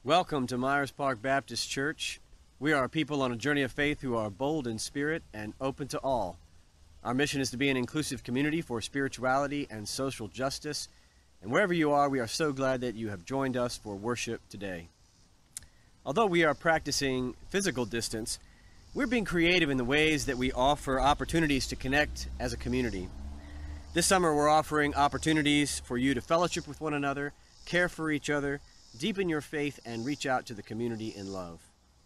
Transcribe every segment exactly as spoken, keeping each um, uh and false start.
Welcome to Myers Park Baptist Church. We are a people on a journey of faith who are bold in spirit and open to all. Our mission is to be an inclusive community for spirituality and social justice. And wherever you are, we are so glad that you have joined us for worship today. Although we are practicing physical distance, we're being creative in the ways that we offer opportunities to connect as a community. This summer, we're offering opportunities for you to fellowship with one another, care for each other, deepen your faith, and reach out to the community in love.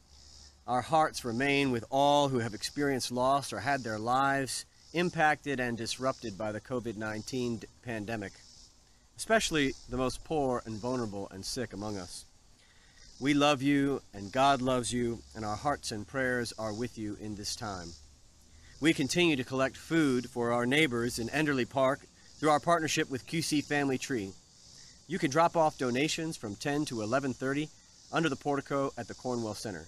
Our hearts remain with all who have experienced loss or had their lives impacted and disrupted by the COVID nineteen pandemic, especially the most poor and vulnerable and sick among us. We love you, and God loves you, and our hearts and prayers are with you in this time. We continue to collect food for our neighbors in Enderley Park through our partnership with Q C Family Tree. You can drop off donations from ten to eleven thirty under the portico at the Cornwell Center.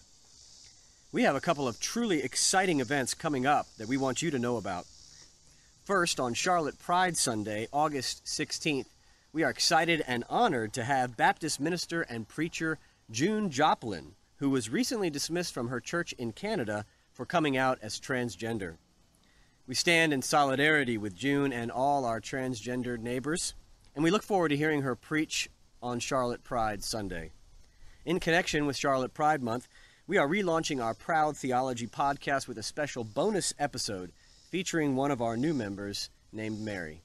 We have a couple of truly exciting events coming up that we want you to know about. First, on Charlotte Pride Sunday, August sixteenth, we are excited and honored to have Baptist minister and preacher June Joplin, who was recently dismissed from her church in Canada for coming out as transgender. We stand in solidarity with June and all our transgender neighbors, and we look forward to hearing her preach on Charlotte Pride Sunday. In connection with Charlotte Pride Month, we are relaunching our Proud Theology podcast with a special bonus episode featuring one of our new members named Mary.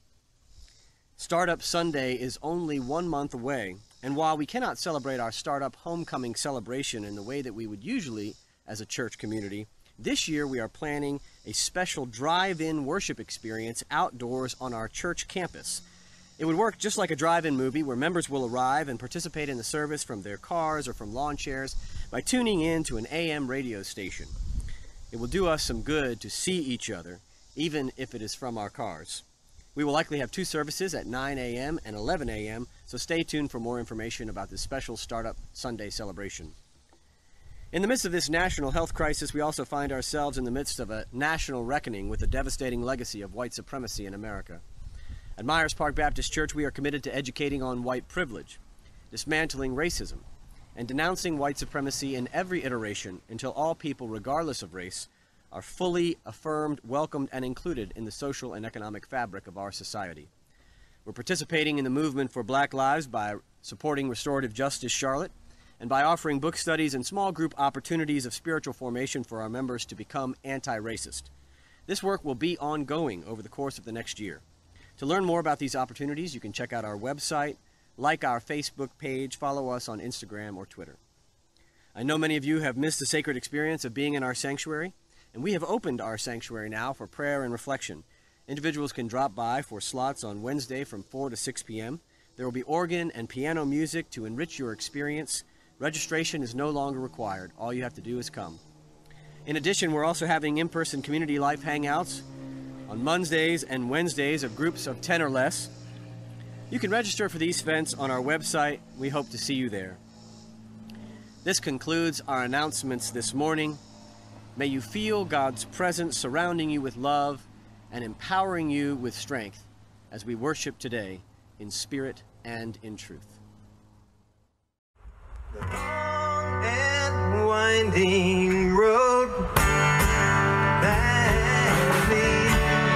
Startup Sunday is only one month away, and while we cannot celebrate our Startup Homecoming celebration in the way that we would usually as a church community, this year we are planning a special drive-in worship experience outdoors on our church campus. It would work just like a drive-in movie where members will arrive and participate in the service from their cars or from lawn chairs by tuning in to an A M radio station. It will do us some good to see each other, even if it is from our cars. We will likely have two services at nine A M and eleven A M, so stay tuned for more information about this special Startup Sunday celebration. In the midst of this national health crisis, we also find ourselves in the midst of a national reckoning with the devastating legacy of white supremacy in America. At Myers Park Baptist Church, we are committed to educating on white privilege, dismantling racism, and denouncing white supremacy in every iteration until all people, regardless of race, are fully affirmed, welcomed, and included in the social and economic fabric of our society. We're participating in the movement for Black Lives by supporting Restorative Justice Charlotte and by offering book studies and small group opportunities of spiritual formation for our members to become anti-racist. This work will be ongoing over the course of the next year. To learn more about these opportunities, you can check out our website, like our Facebook page, follow us on Instagram or Twitter. I know many of you have missed the sacred experience of being in our sanctuary, and we have opened our sanctuary now for prayer and reflection. Individuals can drop by for slots on Wednesday from four to six P M There will be organ and piano music to enrich your experience. Registration is no longer required. All you have to do is come. In addition, we're also having in-person community life hangouts on Mondays and Wednesdays of groups of ten or less. You can register for these events on our website. We hope to see you there. This concludes our announcements this morning. May you feel God's presence surrounding you with love and empowering you with strength as we worship today in spirit and in truth. The long and winding road that leads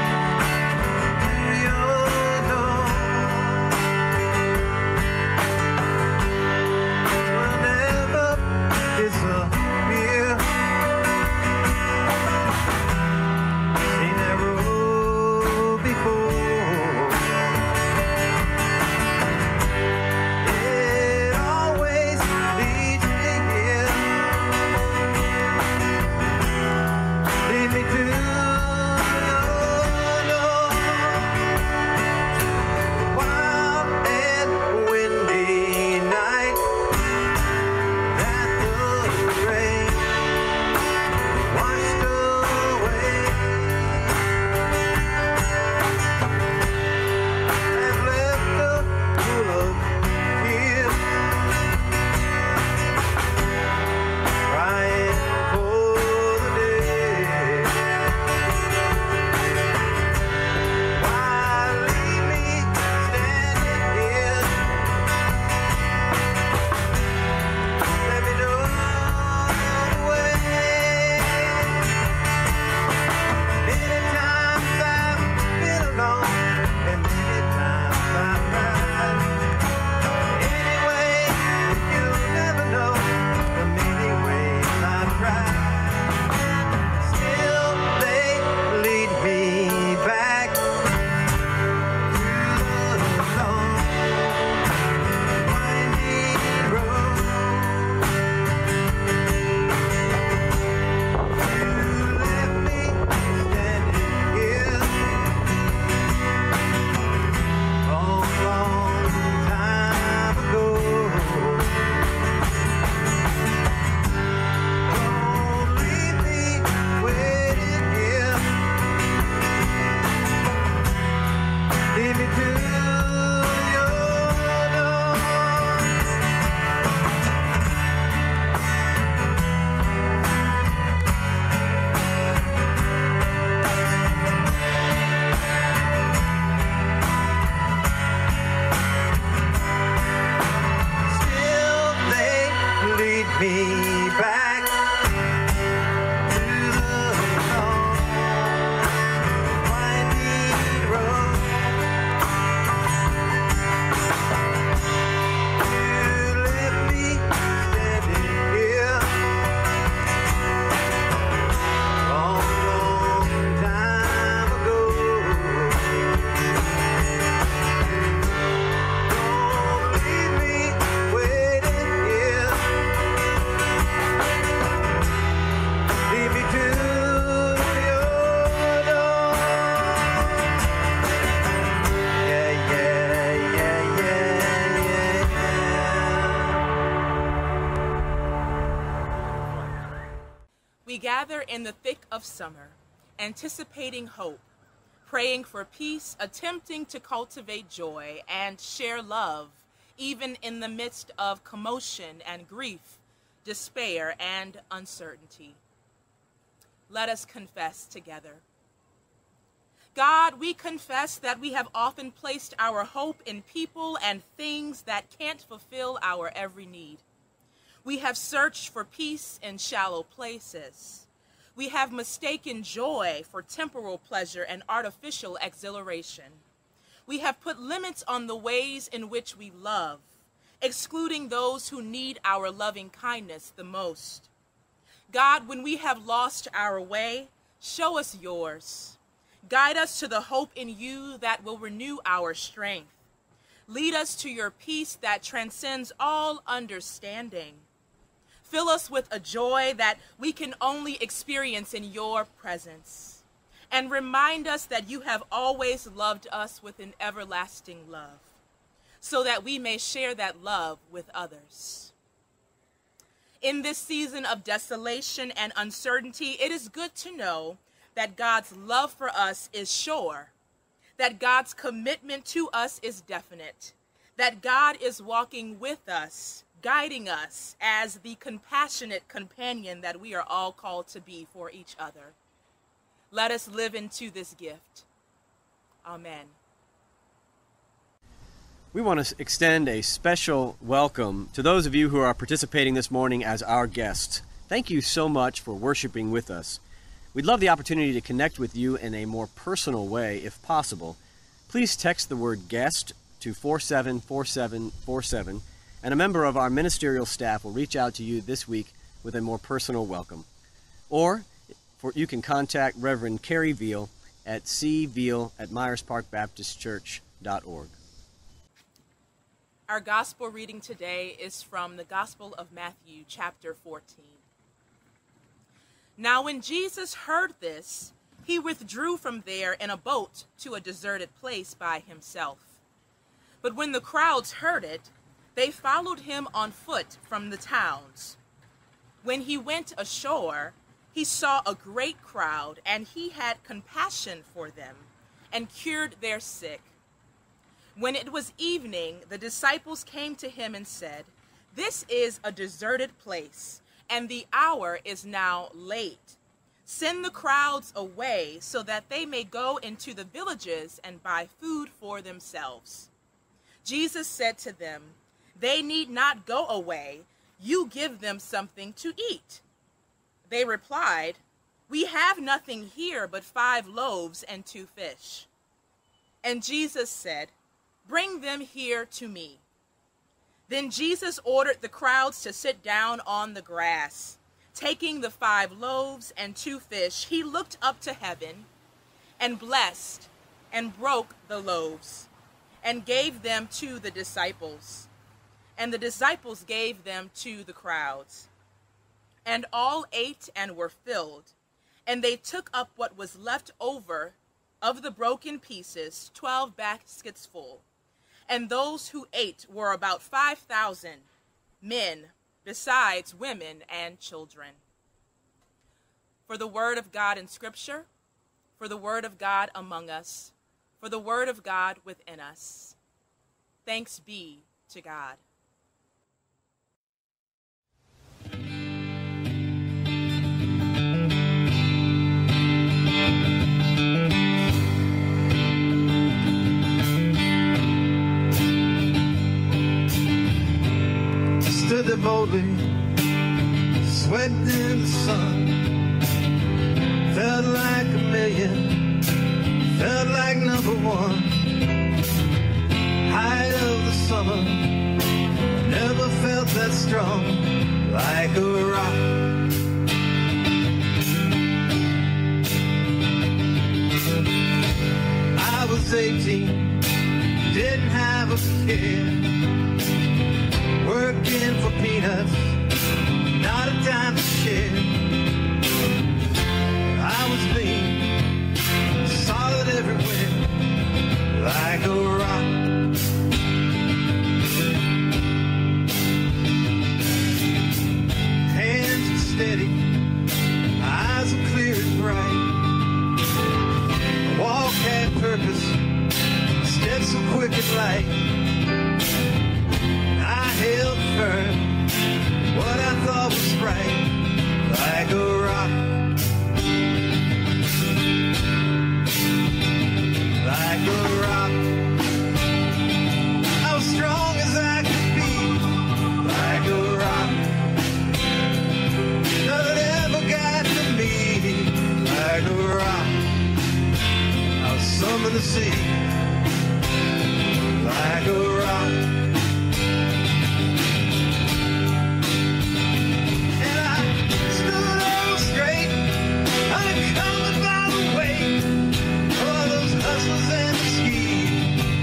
to your door will never disappear. Seen that road before. me back to the long, winding road. You left me standing here long, long time ago. Don't leave me waiting here. Lead me to your door. Yeah, yeah, yeah, yeah, yeah, yeah. We gather in the thick of summer, anticipating hope, praying for peace, attempting to cultivate joy and share love, even in the midst of commotion and grief, despair and uncertainty. Let us confess together. God, we confess that we have often placed our hope in people and things that can't fulfill our every need. We have searched for peace in shallow places. We have mistaken joy for temporal pleasure and artificial exhilaration. We have put limits on the ways in which we love, excluding those who need our loving kindness the most. God, when we have lost our way, show us yours. Guide us to the hope in you that will renew our strength. Lead us to your peace that transcends all understanding. Fill us with a joy that we can only experience in your presence. And remind us that you have always loved us with an everlasting love, so that we may share that love with others. In this season of desolation and uncertainty, it is good to know that God's love for us is sure, that God's commitment to us is definite, that God is walking with us, guiding us as the compassionate companion that we are all called to be for each other. Let us live into this gift. Amen. We want to extend a special welcome to those of you who are participating this morning as our guests. Thank you so much for worshiping with us. We'd love the opportunity to connect with you in a more personal way if possible. Please text the word guest to four seven four seven four seven, and a member of our ministerial staff will reach out to you this week with a more personal welcome. Or for, you can contact Reverend Carrie Veal at c veal at myers park baptist church dot org. Our gospel reading today is from the Gospel of Matthew, chapter fourteen. Now when Jesus heard this, he withdrew from there in a boat to a deserted place by himself. But when the crowds heard it, they followed him on foot from the towns. When he went ashore, he saw a great crowd, and he had compassion for them, and cured their sick. When it was evening, the disciples came to him and said, "This is a deserted place, and the hour is now late. Send the crowds away so that they may go into the villages and buy food for themselves." Jesus said to them, "They need not go away. You give them something to eat." They replied, "We have nothing here but five loaves and two fish." And Jesus said, "Bring them here to me." Then Jesus ordered the crowds to sit down on the grass. Taking the five loaves and two fish, he looked up to heaven and blessed and broke the loaves and gave them to the disciples. And the disciples gave them to the crowds. And all ate and were filled. And they took up what was left over of the broken pieces, twelve baskets full. And those who ate were about five thousand men, besides women and children. For the word of God in Scripture, for the word of God among us, for the word of God within us. Thanks be to God. Stood there boldly sweating in the sun. Felt like a million, felt like number one. Height of the summer, never felt that strong, like a rock. I was eighteen, didn't have a care, working for peanuts, not a dime to share. I was lean, solid everywhere, like a rock. Hands were steady, eyes were clear and bright. Walk had purpose, steps so quick and light. I held firm, what I thought was right, like a rock. Like a rock. I was strong as I could be, like a rock. Nothing ever got to me, like a rock. I was something to see, like a rock. And I stood up straight, uncovered by the weight of those hustlers and the schemes.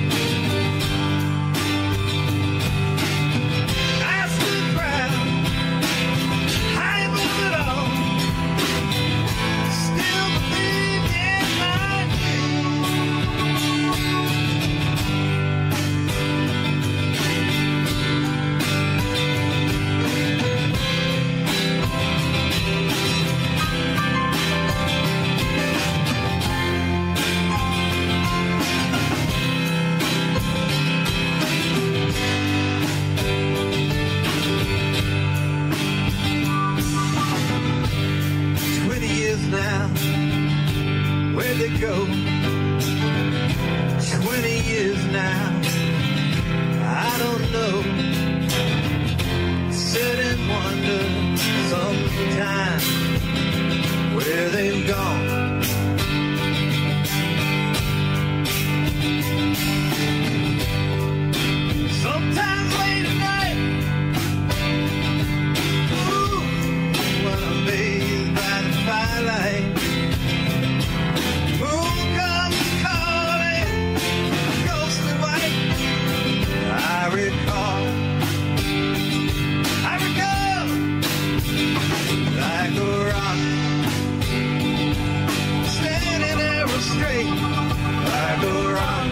I stood proud, high above it all, still believed in my twenty years now, where'd they go? Twenty years now, I don't know. Sit and wonder sometimes where they've gone. Sometimes late at night, ooh, when I'm bathed by the firelight, moon comes calling, ghostly white. I recall, I recall, like a rock, standing there straight, like a rock,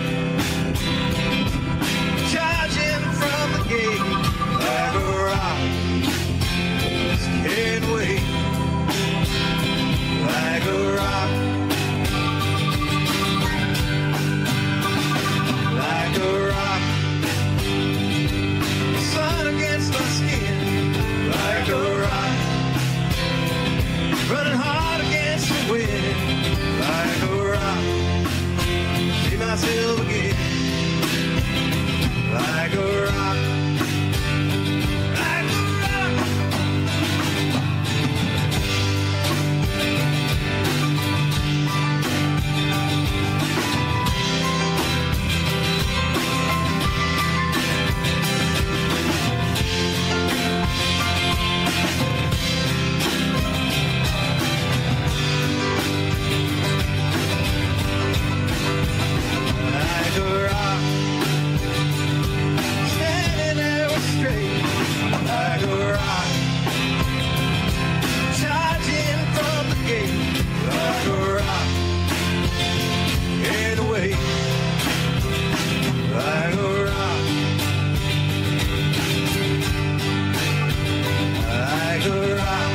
charging from the gate, like a rock, just can't wait, like a rock, like a rock, sun against my skin, like a rock, running hard against the wind, like a rock, see myself again, like a rock, like a rock. Like a rock, standing there straight, like a rock, charging from the gate, like a rock, can't wait, like a rock, like a rock,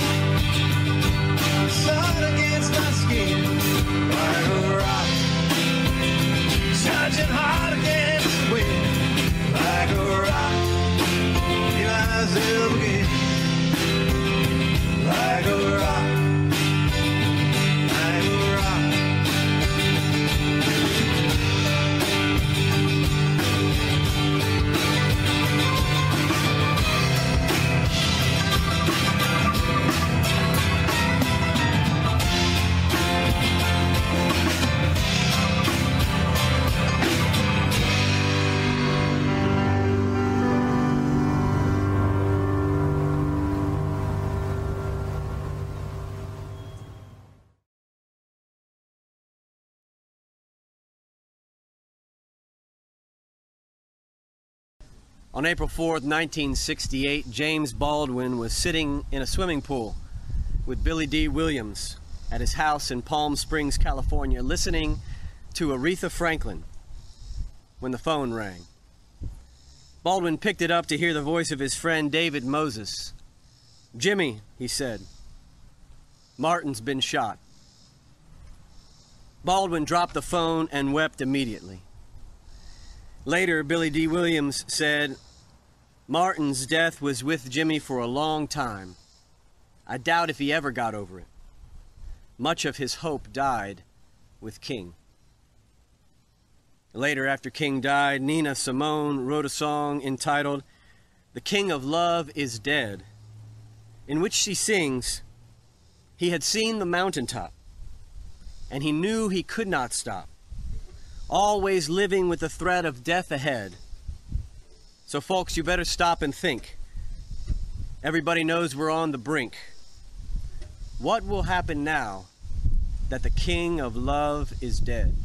sun against my skin, like a rock, charging hard against the wind, like a rock, see myself again, like a rock, like a rock. On April fourth, nineteen sixty-eight, James Baldwin was sitting in a swimming pool with Billy Dee Williams at his house in Palm Springs, California, listening to Aretha Franklin when the phone rang. Baldwin picked it up to hear the voice of his friend David Moses. "Jimmy," he said, "Martin's been shot." Baldwin dropped the phone and wept immediately. Later, Billy Dee Williams said, "Martin's death was with Jimmy for a long time. I doubt if he ever got over it. Much of his hope died with King." Later, after King died, Nina Simone wrote a song entitled "The King of Love is Dead," in which she sings, "He had seen the mountaintop, and he knew he could not stop, always living with the threat of death ahead. So folks, you better stop and think. Everybody knows we're on the brink. What will happen now that the King of Love is dead?"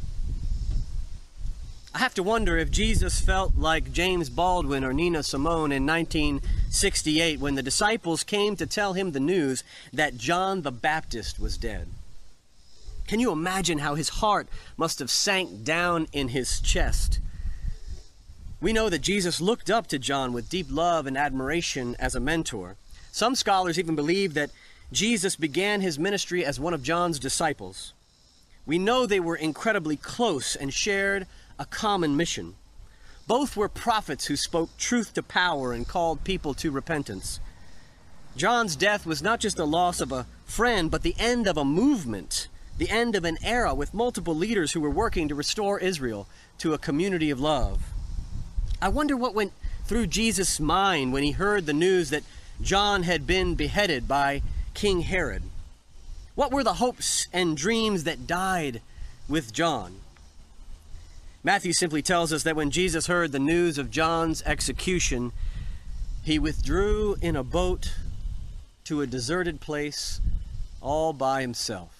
I have to wonder if Jesus felt like James Baldwin or Nina Simone in nineteen sixty-eight when the disciples came to tell him the news that John the Baptist was dead. Can you imagine how his heart must have sank down in his chest? We know that Jesus looked up to John with deep love and admiration as a mentor. Some scholars even believe that Jesus began his ministry as one of John's disciples. We know they were incredibly close and shared a common mission. Both were prophets who spoke truth to power and called people to repentance. John's death was not just the loss of a friend, but the end of a movement, the end of an era with multiple leaders who were working to restore Israel to a community of love. I wonder what went through Jesus' mind when he heard the news that John had been beheaded by King Herod. What were the hopes and dreams that died with John? Matthew simply tells us that when Jesus heard the news of John's execution, he withdrew in a boat to a deserted place all by himself.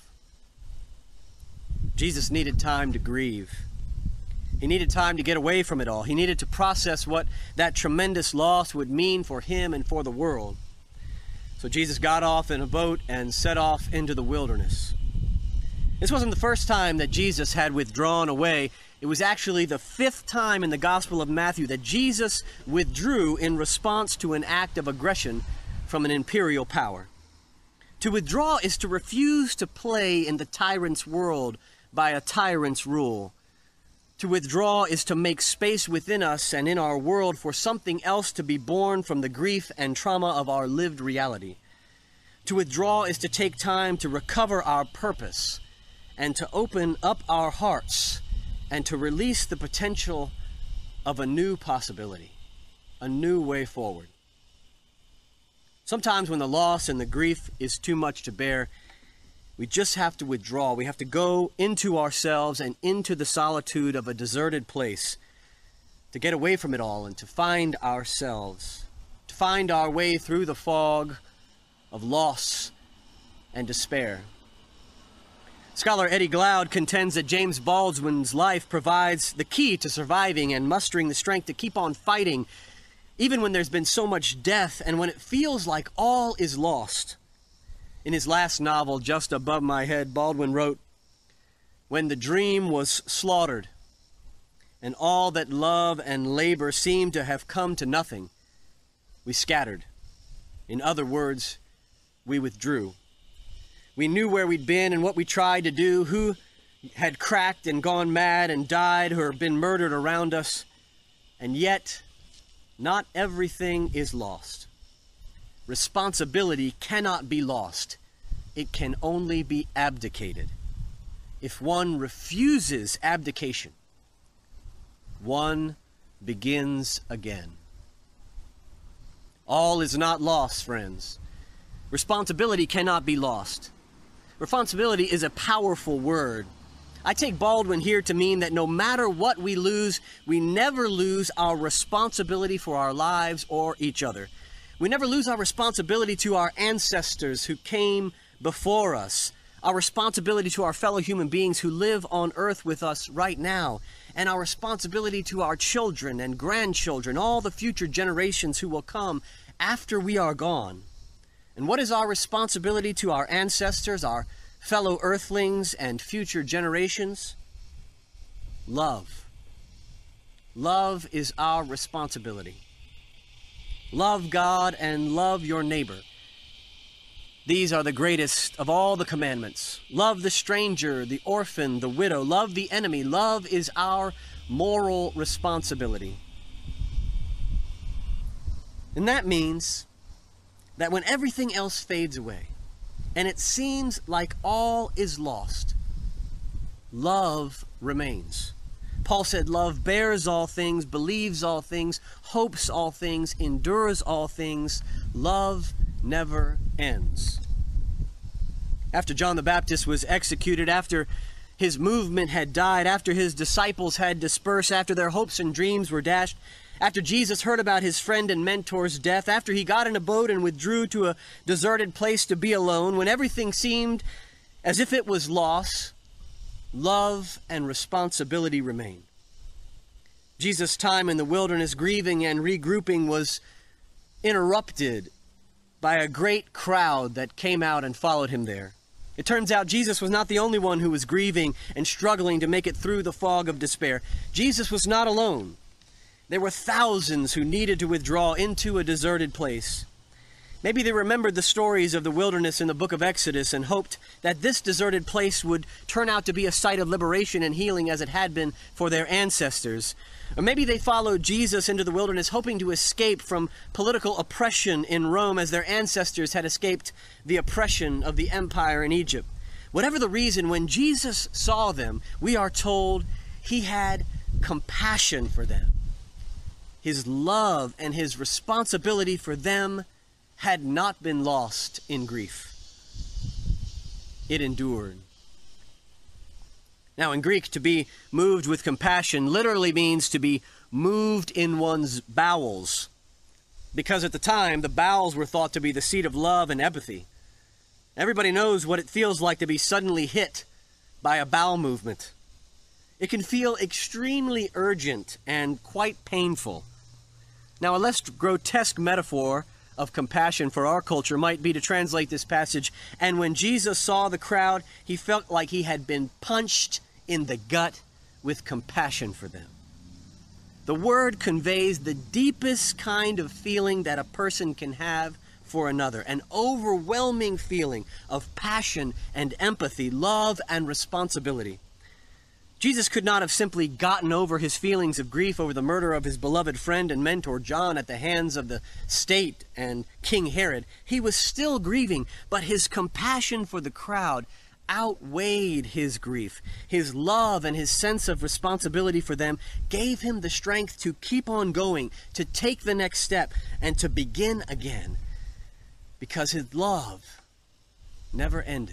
Jesus needed time to grieve. He needed time to get away from it all. He needed to process what that tremendous loss would mean for him and for the world. So Jesus got off in a boat and set off into the wilderness. This wasn't the first time that Jesus had withdrawn away. It was actually the fifth time in the Gospel of Matthew that Jesus withdrew in response to an act of aggression from an imperial power. To withdraw is to refuse to play in the tyrant's world by a tyrant's rule. To withdraw is to make space within us and in our world for something else to be born from the grief and trauma of our lived reality. To withdraw is to take time to recover our purpose and to open up our hearts and to release the potential of a new possibility, a new way forward. Sometimes when the loss and the grief is too much to bear, we just have to withdraw. We have to go into ourselves and into the solitude of a deserted place to get away from it all and to find ourselves, to find our way through the fog of loss and despair. Scholar Eddie Glaude contends that James Baldwin's life provides the key to surviving and mustering the strength to keep on fighting, even when there's been so much death and when it feels like all is lost. In his last novel, Just Above My Head, Baldwin wrote, "When the dream was slaughtered, and all that love and labor seemed to have come to nothing, we scattered. In other words, we withdrew. We knew where we'd been and what we tried to do, who had cracked and gone mad and died or been murdered around us, and yet not everything is lost. Responsibility cannot be lost. It can only be abdicated. If one refuses abdication, one begins again." All is not lost, friends. Responsibility cannot be lost. Responsibility is a powerful word. I take Baldwin here to mean that no matter what we lose, we never lose our responsibility for our lives or each other. We never lose our responsibility to our ancestors who came before us, our responsibility to our fellow human beings who live on earth with us right now, and our responsibility to our children and grandchildren, all the future generations who will come after we are gone. And what is our responsibility to our ancestors, our fellow earthlings, and future generations? Love. Love is our responsibility. Love God and love your neighbor. These are the greatest of all the commandments. Love the stranger, the orphan, the widow. Love the enemy. Love is our moral responsibility. And that means that when everything else fades away, and it seems like all is lost, love remains. Paul said, love bears all things, believes all things, hopes all things, endures all things. Love never ends. After John the Baptist was executed, after his movement had died, after his disciples had dispersed, after their hopes and dreams were dashed, after Jesus heard about his friend and mentor's death, after he got in a boat and withdrew to a deserted place to be alone, when everything seemed as if it was lost, love and responsibility remain. Jesus' time in the wilderness, grieving and regrouping, was interrupted by a great crowd that came out and followed him there. It turns out Jesus was not the only one who was grieving and struggling to make it through the fog of despair. Jesus was not alone. There were thousands who needed to withdraw into a deserted place. Maybe they remembered the stories of the wilderness in the book of Exodus and hoped that this deserted place would turn out to be a site of liberation and healing as it had been for their ancestors. Or maybe they followed Jesus into the wilderness hoping to escape from political oppression in Rome as their ancestors had escaped the oppression of the empire in Egypt. Whatever the reason, when Jesus saw them, we are told he had compassion for them. His love and his responsibility for them had not been lost in grief. It endured. Now, in Greek, to be moved with compassion literally means to be moved in one's bowels, because at the time, the bowels were thought to be the seat of love and empathy. Everybody knows what it feels like to be suddenly hit by a bowel movement. It can feel extremely urgent and quite painful. Now, a less grotesque metaphor of compassion for our culture might be to translate this passage, and when Jesus saw the crowd, he felt like he had been punched in the gut with compassion for them. The word conveys the deepest kind of feeling that a person can have for another, an overwhelming feeling of passion and empathy, love and responsibility. Jesus could not have simply gotten over his feelings of grief over the murder of his beloved friend and mentor John at the hands of the state and King Herod. He was still grieving, but his compassion for the crowd outweighed his grief. His love and his sense of responsibility for them gave him the strength to keep on going, to take the next step, and to begin again, because his love never ended.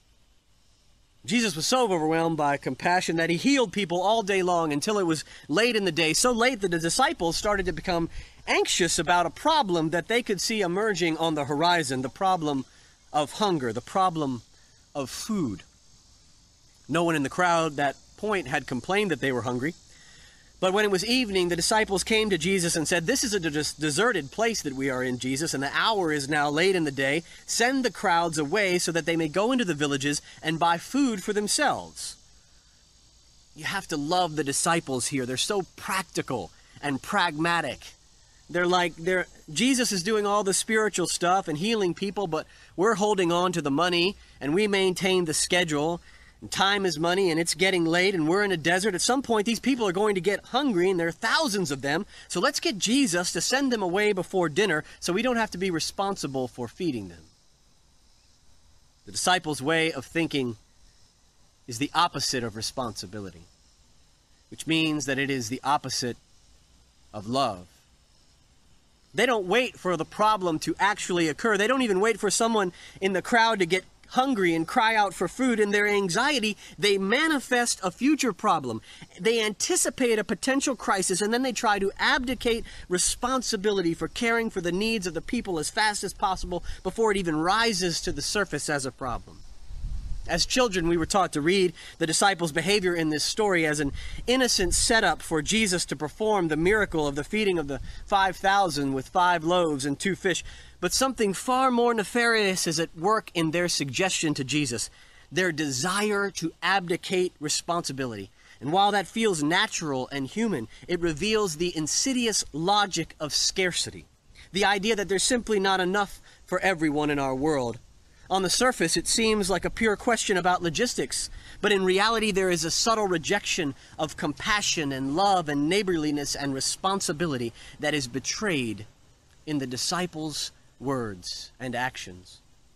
Jesus was so overwhelmed by compassion that he healed people all day long until it was late in the day, so late that the disciples started to become anxious about a problem that they could see emerging on the horizon, the problem of hunger, the problem of food. No one in the crowd at that point had complained that they were hungry. But when it was evening, the disciples came to Jesus and said, "This is a des- deserted place that we are in, Jesus, and the hour is now late in the day. Send the crowds away so that they may go into the villages and buy food for themselves." You have to love the disciples here. They're so practical and pragmatic. They're like, they're, Jesus is doing all the spiritual stuff and healing people, but we're holding on to the money, and we maintain the schedule. And time is money, and it's getting late, and we're in a desert. At some point, these people are going to get hungry, and there are thousands of them. So let's get Jesus to send them away before dinner so we don't have to be responsible for feeding them. The disciples' way of thinking is the opposite of responsibility, which means that it is the opposite of love. They don't wait for the problem to actually occur. They don't even wait for someone in the crowd to get hungry and cry out for food. In their anxiety, they manifest a future problem. They anticipate a potential crisis, and then they try to abdicate responsibility for caring for the needs of the people as fast as possible before it even rises to the surface as a problem. As children, we were taught to read the disciples' behavior in this story as an innocent setup for Jesus to perform the miracle of the feeding of the five thousand with five loaves and two fish. But something far more nefarious is at work in their suggestion to Jesus, their desire to abdicate responsibility. And while that feels natural and human, it reveals the insidious logic of scarcity, the idea that there's simply not enough for everyone in our world. On the surface, it seems like a pure question about logistics, but in reality, there is a subtle rejection of compassion and love and neighborliness and responsibility that is betrayed in the disciples' words and actions.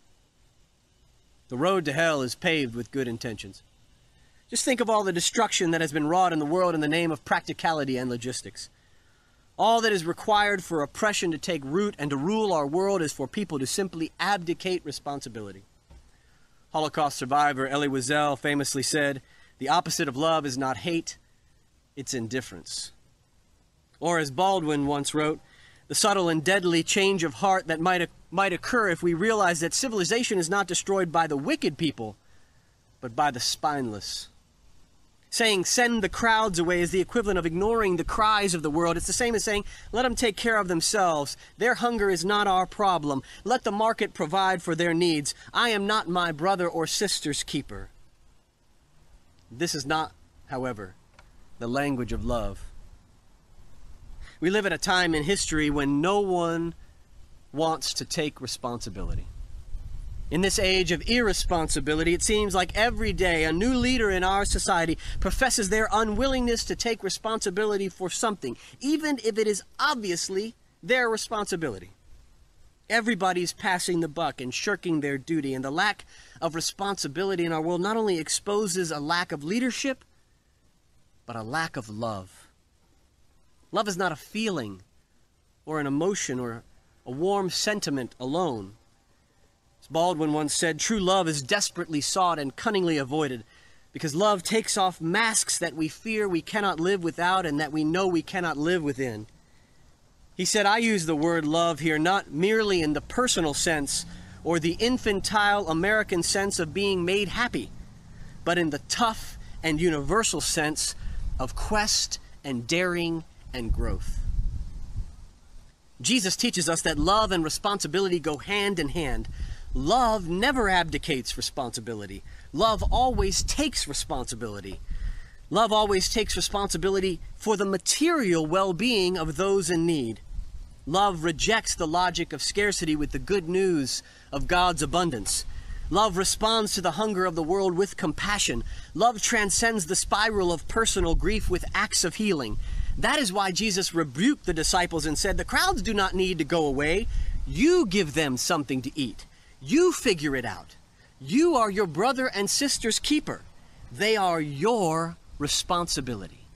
The road to hell is paved with good intentions. Just think of all the destruction that has been wrought in the world in the name of practicality and logistics. All that is required for oppression to take root and to rule our world is for people to simply abdicate responsibility. Holocaust survivor Elie Wiesel famously said, "The opposite of love is not hate, it's indifference." Or as Baldwin once wrote, "The subtle and deadly change of heart that might, might occur if we realize that civilization is not destroyed by the wicked people, but by the spineless." Saying, "Send the crowds away," is the equivalent of ignoring the cries of the world. It's the same as saying, "Let them take care of themselves. Their hunger is not our problem. Let the market provide for their needs. I am not my brother or sister's keeper." This is not, however, the language of love. We live at a time in history when no one wants to take responsibility. In this age of irresponsibility, it seems like every day a new leader in our society professes their unwillingness to take responsibility for something, even if it is obviously their responsibility. Everybody's passing the buck and shirking their duty, and the lack of responsibility in our world not only exposes a lack of leadership, but a lack of love. Love is not a feeling or an emotion or a warm sentiment alone. As Baldwin once said, true love is desperately sought and cunningly avoided, because love takes off masks that we fear we cannot live without and that we know we cannot live within. He said, "I use the word love here not merely in the personal sense or the infantile American sense of being made happy, but in the tough and universal sense of quest and daring and growth." Jesus teaches us that love and responsibility go hand in hand. Love never abdicates responsibility. Love always takes responsibility. Love always takes responsibility for the material well-being of those in need. Love rejects the logic of scarcity with the good news of God's abundance. Love responds to the hunger of the world with compassion. Love transcends the spiral of personal grief with acts of healing. That is why Jesus rebuked the disciples and said, "The crowds do not need to go away. You give them something to eat. You figure it out. You are your brother and sister's keeper. They are your responsibility."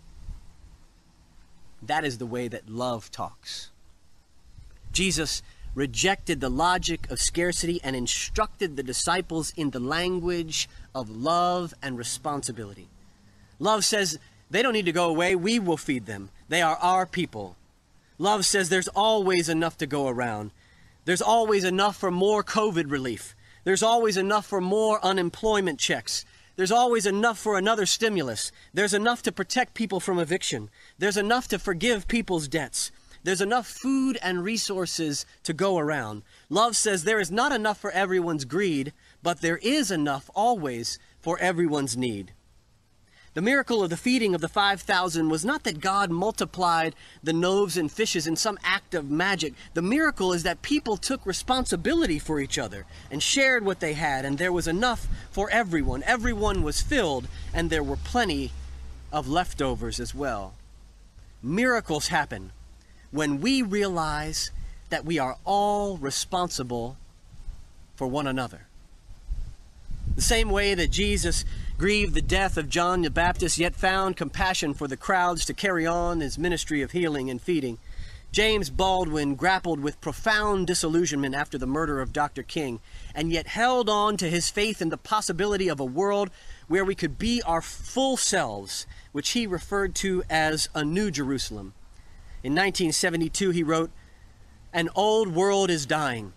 That is the way that love talks. Jesus rejected the logic of scarcity and instructed the disciples in the language of love and responsibility. Love says they don't need to go away. We will feed them. They are our people. Love says there's always enough to go around. There's always enough for more COVID relief. There's always enough for more unemployment checks. There's always enough for another stimulus. There's enough to protect people from eviction. There's enough to forgive people's debts. There's enough food and resources to go around. Love says there is not enough for everyone's greed, but there is enough always for everyone's need. The miracle of the feeding of the five thousand was not that God multiplied the loaves and fishes in some act of magic. The miracle is that people took responsibility for each other and shared what they had, and there was enough for everyone. Everyone was filled, and there were plenty of leftovers as well. Miracles happen when we realize that we are all responsible for one another. The same way that Jesus grieved the death of John the Baptist, yet found compassion for the crowds to carry on his ministry of healing and feeding, James Baldwin grappled with profound disillusionment after the murder of Doctor King, and yet held on to his faith in the possibility of a world where we could be our full selves, which he referred to as a New Jerusalem. In nineteen seventy-two, he wrote, "An old world is dying,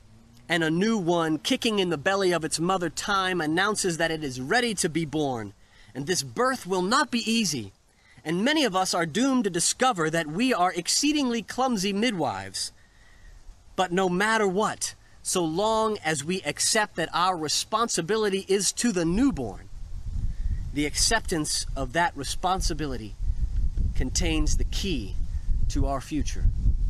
and a new one, kicking in the belly of its mother time, announces that it is ready to be born. And this birth will not be easy. And many of us are doomed to discover that we are exceedingly clumsy midwives. But no matter what, so long as we accept that our responsibility is to the newborn, the acceptance of that responsibility contains the key to our future.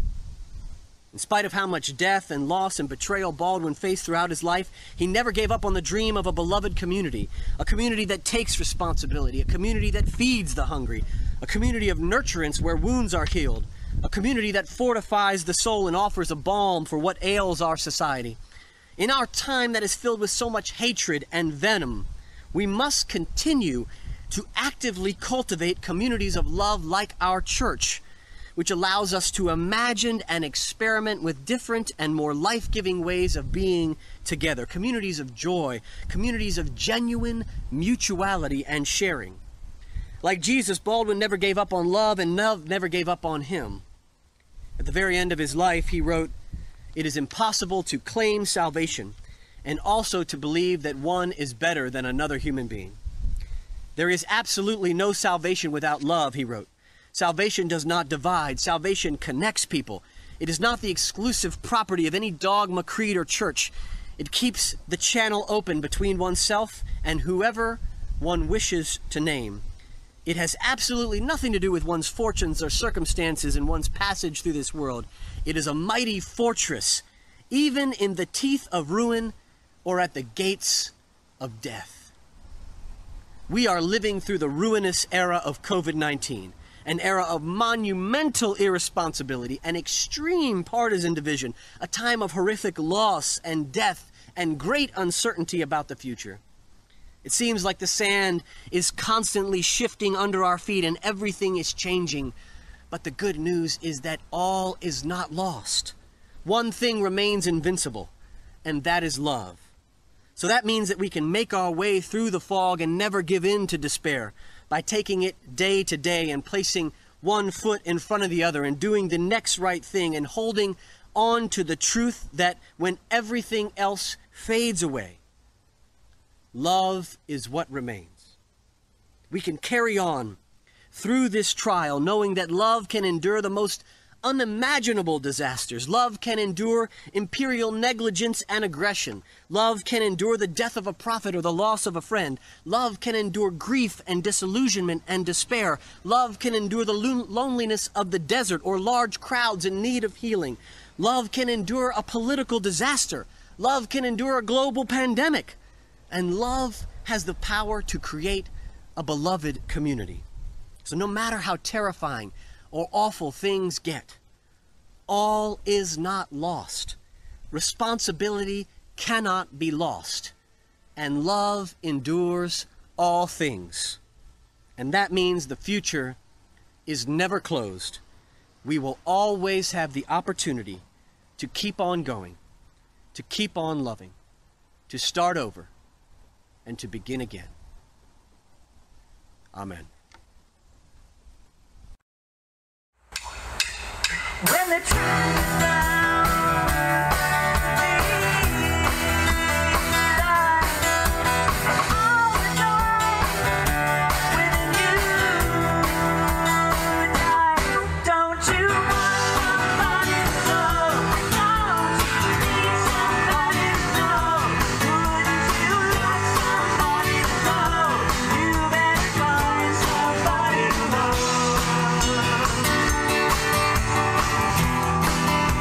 In spite of how much death and loss and betrayal Baldwin faced throughout his life, he never gave up on the dream of a beloved community, a community that takes responsibility, a community that feeds the hungry, a community of nurturance where wounds are healed, a community that fortifies the soul and offers a balm for what ails our society. In our time that is filled with so much hatred and venom, we must continue to actively cultivate communities of love like our church, which allows us to imagine and experiment with different and more life-giving ways of being together. Communities of joy, communities of genuine mutuality and sharing. Like Jesus, Baldwin never gave up on love, and love never gave up on him. At the very end of his life, he wrote, "It is impossible to claim salvation and also to believe that one is better than another human being. There is absolutely no salvation without love," he wrote. "Salvation does not divide. Salvation connects people. It is not the exclusive property of any dogma, creed, or church. It keeps the channel open between oneself and whoever one wishes to name. It has absolutely nothing to do with one's fortunes or circumstances in one's passage through this world. It is a mighty fortress, even in the teeth of ruin or at the gates of death." We are living through the ruinous era of COVID nineteen. An era of monumental irresponsibility and extreme partisan division, a time of horrific loss and death and great uncertainty about the future. It seems like the sand is constantly shifting under our feet and everything is changing. But the good news is that all is not lost. One thing remains invincible, and that is love. So that means that we can make our way through the fog and never give in to despair, by taking it day to day and placing one foot in front of the other and doing the next right thing and holding on to the truth that when everything else fades away, love is what remains. We can carry on through this trial knowing that love can endure the most unimaginable disasters. Love can endure imperial negligence and aggression. Love can endure the death of a prophet or the loss of a friend. Love can endure grief and disillusionment and despair. Love can endure the lo- loneliness of the desert or large crowds in need of healing. Love can endure a political disaster. Love can endure a global pandemic. And love has the power to create a beloved community. So no matter how terrifying or awful things get, all is not lost. Responsibility cannot be lost, and love endures all things. And that means the future is never closed. We will always have the opportunity to keep on going, to keep on loving, to start over, and to begin again. Amen. When the truth is out, all the joy within you. Don't you want somebody to know? Don't you need somebody to know? Wouldn't you like somebody to know? You better find somebody to know.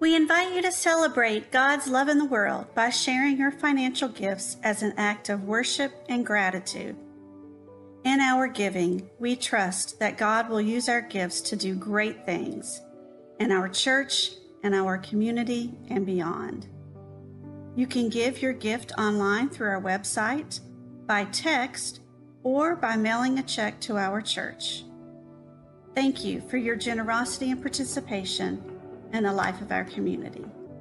We invite you to celebrate God's love in the world by sharing your financial gifts as an act of worship and gratitude. In our giving, we trust that God will use our gifts to do great things in our church, in our community, and beyond. You can give your gift online through our website, by text, or by mailing a check to our church. Thank you for your generosity and participation in the life of our community.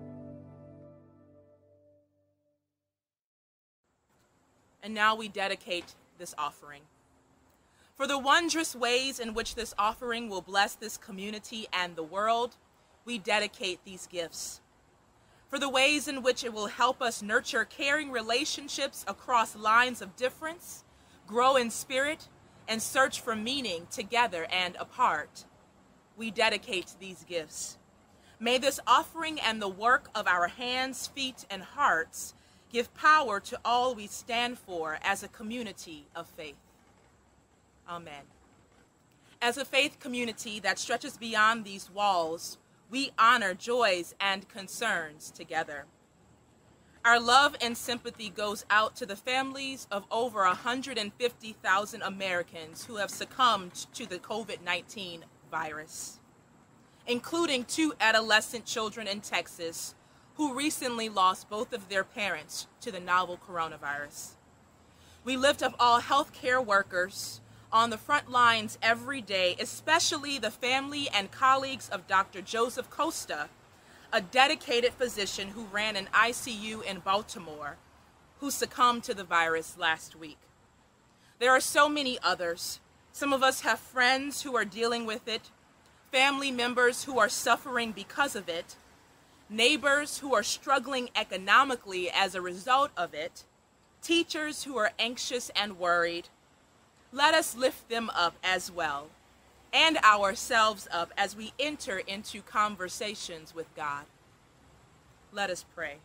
And now we dedicate this offering. For the wondrous ways in which this offering will bless this community and the world, we dedicate these gifts. For the ways in which it will help us nurture caring relationships across lines of difference, grow in spirit, and search for meaning together and apart, we dedicate these gifts. May this offering and the work of our hands, feet, and hearts give power to all we stand for as a community of faith. Amen. As a faith community that stretches beyond these walls, we honor joys and concerns together. Our love and sympathy goes out to the families of over one hundred fifty thousand Americans who have succumbed to the COVID nineteen virus, including two adolescent children in Texas who recently lost both of their parents to the novel coronavirus. We lift up all healthcare workers on the front lines every day, especially the family and colleagues of Doctor Joseph Costa, a dedicated physician who ran an I C U in Baltimore, who succumbed to the virus last week. There are so many others. Some of us have friends who are dealing with it, family members who are suffering because of it, neighbors who are struggling economically as a result of it, teachers who are anxious and worried. Let us lift them up as well, and ourselves up as we enter into conversations with God. Let us pray.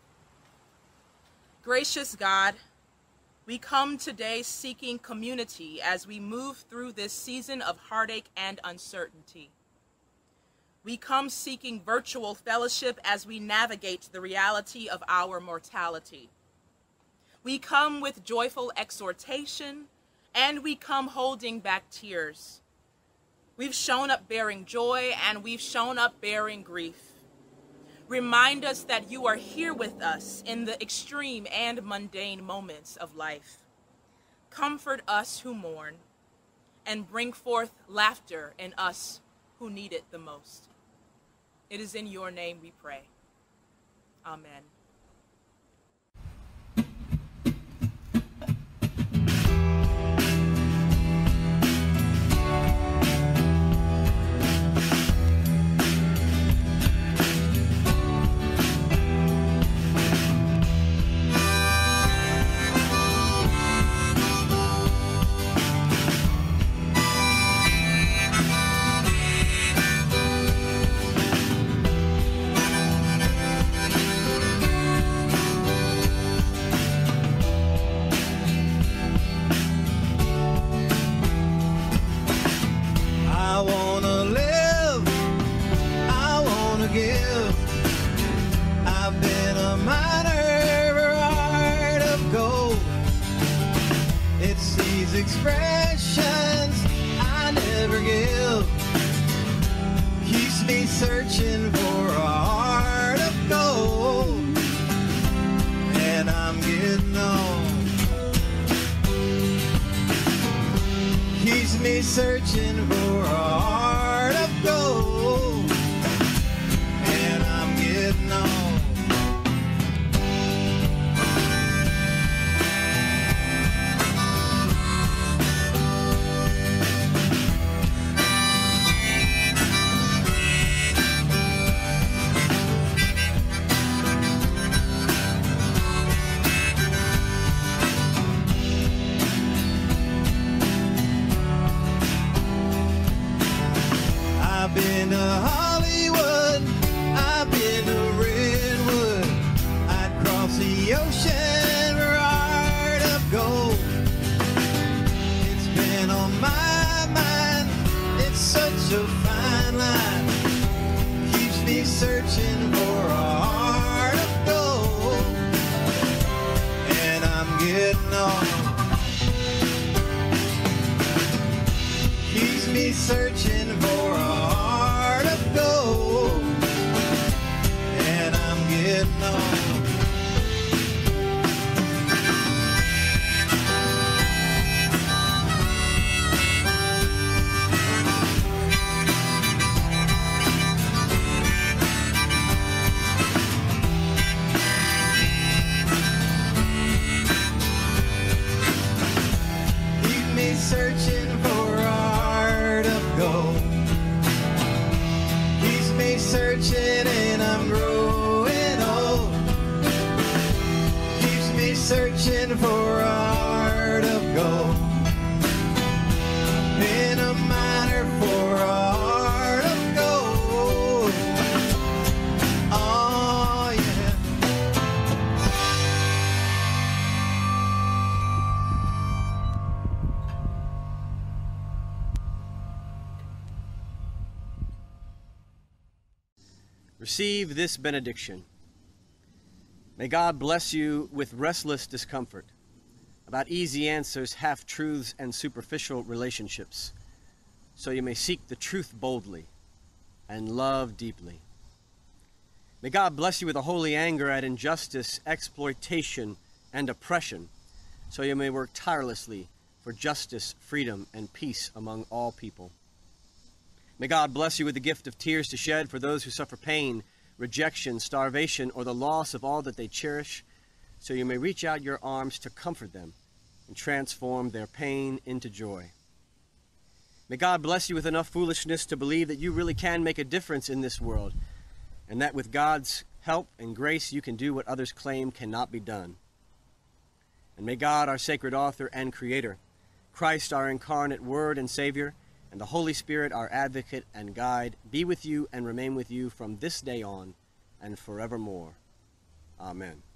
Gracious God, we come today seeking community as we move through this season of heartache and uncertainty. We come seeking virtual fellowship as we navigate the reality of our mortality. We come with joyful exhortation, and we come holding back tears. We've shown up bearing joy, and we've shown up bearing grief. Remind us that you are here with us in the extreme and mundane moments of life. Comfort us who mourn, and bring forth laughter in us who need it the most. It is in your name we pray. Amen. Expressions I never give keeps me searching for a heart of gold, and I'm getting on. Keeps me searching for a heart of gold, and I'm getting on. I've been to Hollywood, I've been to Redwood, I'd cross the ocean for a heart of gold. It's been on my mind, it's such a fine line, keeps me searching on. Keeps me searching for a heart of gold, and I'm getting on. Searching for a heart of gold. Keeps me searching and I'm growing old. Keeps me searching for a heart of gold. Been a miner for a heart of gold. Oh yeah. Receive this benediction. May God bless you with restless discomfort about easy answers, half-truths, and superficial relationships, so you may seek the truth boldly and love deeply. May God bless you with a holy anger at injustice, exploitation, and oppression, so you may work tirelessly for justice, freedom, and peace among all people. May God bless you with the gift of tears to shed for those who suffer pain, rejection, starvation, or the loss of all that they cherish, so you may reach out your arms to comfort them and transform their pain into joy. May God bless you with enough foolishness to believe that you really can make a difference in this world, and that with God's help and grace you can do what others claim cannot be done. And may God, our sacred author and creator, Christ, our incarnate Word and Savior, and the Holy Spirit, our advocate and guide, be with you and remain with you from this day on and forevermore. Amen.